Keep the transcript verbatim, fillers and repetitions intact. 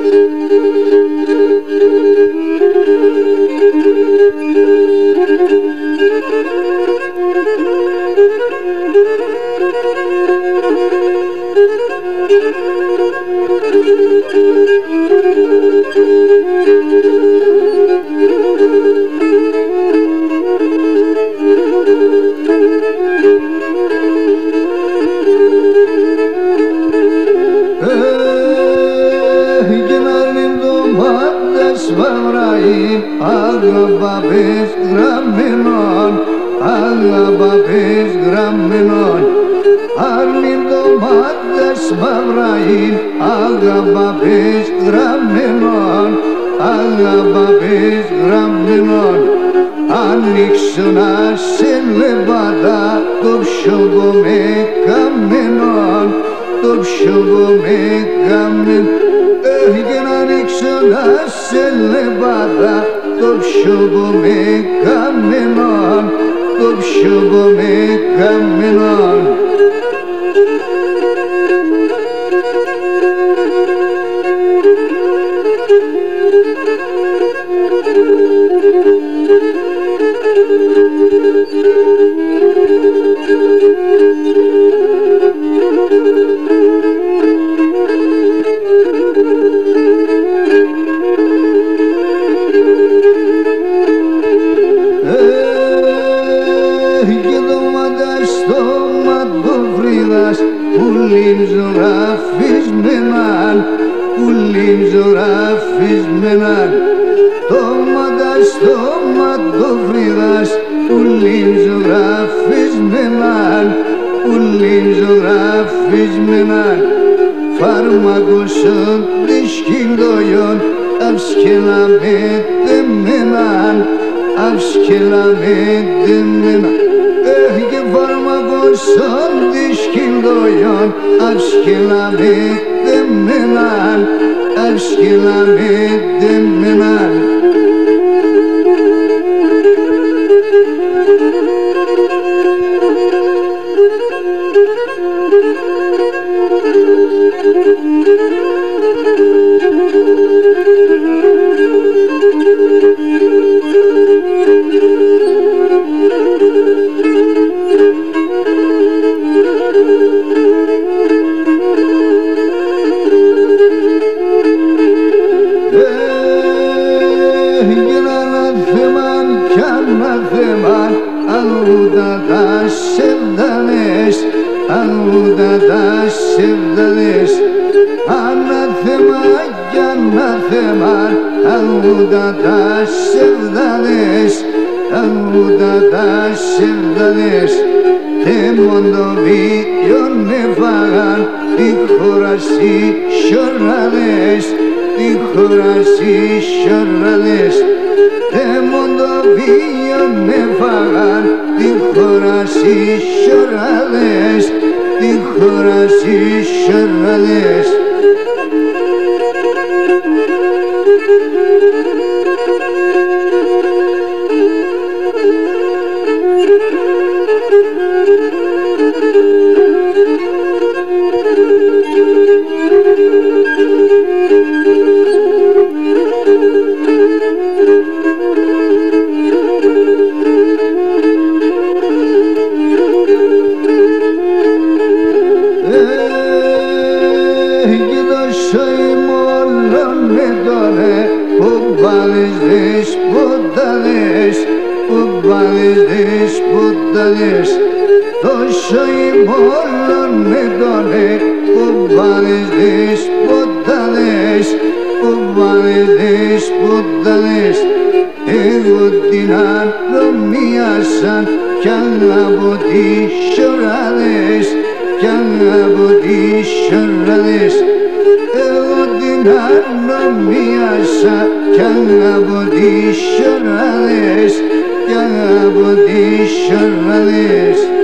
Αγάπης γραμμένον, αγάπης γραμμένον, άρνην ντομάτες μαυραήν, αγάπης γραμμένον, αγάπης γραμμένον, ανοίξουν σε λεβάτα το ψωγό με καμένον, το ψωγό με καμένον. Έχει να ανοίξω να σε λεβάτα το ψωγό με καμένον, το ψωγό με καμένον. Ουλήν ζωγραφισμέναν, ουλήν ζωγραφισμέναν, στόματα στόματοφρίδας, ουλήν ζωγραφισμέναν, ουλήν ζωγραφισμέναν, φάρμακοσον δυσκυλόιον, αυσκελα με δεμέναν, αυσκελα με δεμέναν. Έχει και φάρμακοσον δυσκυλόιον, αυσκελα με δεμέναν, αυσκελα με δεμέναν. Ανάθεμα κι ανάθεμα, αγούτα τα σεβδάδες, αγούτα τα σεβδάδες. Θέμον το βίον έφαγαν, τη χώρα σοι σιωράδες, τη χώρα σοι σιωράδες. Θέμον το βίον έφαγαν, τη χώρα σοι σιωράδες, τη χώρα σοι σιωράδες. Τόσο ημόλων έντονε που βάλεις τις ποτάδες, που βάλεις τις ποτάδες. Εγώ την ανομίασα κι αγαπώ τις σιωράδες, κι αγαπώ τις σιωράδες. Εγώ την ανομίασα κι αγαπώ τις σιωράδες, κι αγαπώ τις σιωράδες.